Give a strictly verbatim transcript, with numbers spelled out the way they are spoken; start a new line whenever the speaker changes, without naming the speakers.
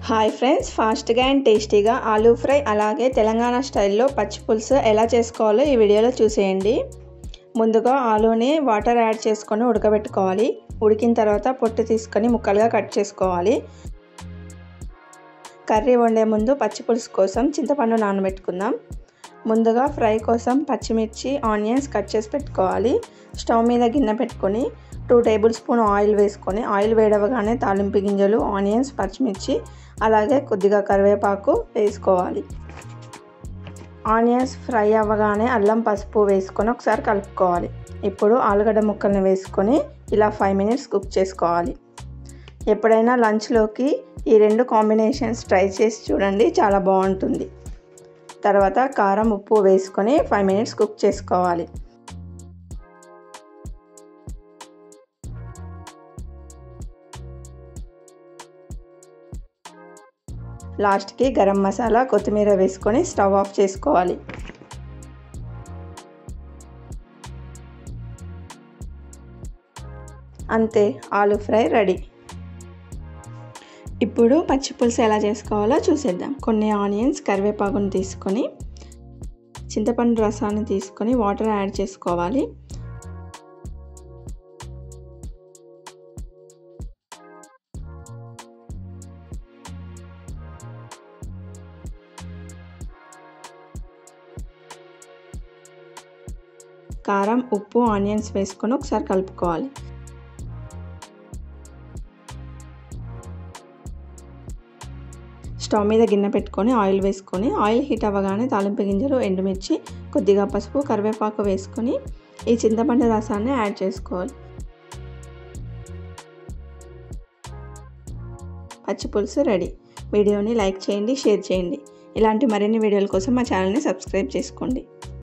Hi friends, ఫాస్ట్గా and టేస్టీగా aloo fry అలాగే తెలంగాణ స్టైల్లో పచ్చి పులుసు ఎలా చేసుకోవాలో ఈ వీడియోలో చూసేయండి. ముందుగా ఆలూని వాటర్ యాడ్ చేసుకొని ఉడకబెట్టుకోవాలి. ఉడికిన తర్వాత పొట్టు తీసుకొని ముక్కలుగా కట్ చేసుకోవాలి. కర్రీ వండే ముందు పచ్చి పులుసు కోసం చింతపండు నానబెట్టుకుందాం. ముందుగా ఫ్రై కోసం పచ్చిమిర్చి ఆనియన్స్ కట్ చేసి పెట్టుకోవాలి. స్టవ్ మీద గిన్నె పెట్టుకొని టూ టేబుల్ స్పూన్ ఆయిల్ వేసుకొని ఆయిల్ వేడవగానే తాలింపు గింజలు, ఆనియన్స్, పచ్చిమిర్చి అలాగే కొద్దిగా కరివేపాకు వేసుకోవాలి. ఆనియన్స్ ఫ్రై అవ్వగానే అల్లం, పసుపు వేసుకొని ఒకసారి కలుపుకోవాలి. ఇప్పుడు ఆలుగడ్డ ముక్కల్ని వేసుకొని ఇలా ఫైవ్ మినిట్స్ కుక్ చేసుకోవాలి. ఎప్పుడైనా లంచ్లోకి ఈ రెండు కాంబినేషన్స్ ట్రై చేసి చూడండి, చాలా బాగుంటుంది. తర్వాత కారం, ఉప్పు వేసుకొని ఫైవ్ మినిట్స్ కుక్ చేసుకోవాలి. లాస్ట్కి గరం మసాలా, కొత్తిమీర వేసుకొని స్టవ్ ఆఫ్ చేసుకోవాలి. అంతే, ఆలూ ఫ్రై రెడీ. ఇప్పుడు పచ్చి పులుసు ఎలా చేసుకోవాలో చూసేద్దాం. కొన్ని ఆనియన్స్, కరివేపాకును తీసుకొని చింతపండు రసాన్ని తీసుకొని వాటర్ యాడ్ చేసుకోవాలి. కారం, ఉప్పు, ఆనియన్స్ వేసుకొని ఒకసారి కలుపుకోవాలి. స్టవ్ మీద గిన్నె పెట్టుకొని ఆయిల్ వేసుకొని ఆయిల్ హీట్ అవ్వగానే తాలింపు గింజలు, ఎండుమిర్చి, కొద్దిగా పసుపు, కరివేపాకు వేసుకొని ఈ చింతపండు రసాన్ని యాడ్ చేసుకోవాలి. పచ్చి పులుసు రెడీ. వీడియోని లైక్ చేయండి, షేర్ చేయండి. ఇలాంటి మరిన్ని వీడియోల కోసం మా ఛానల్ని సబ్స్క్రైబ్ చేసుకోండి.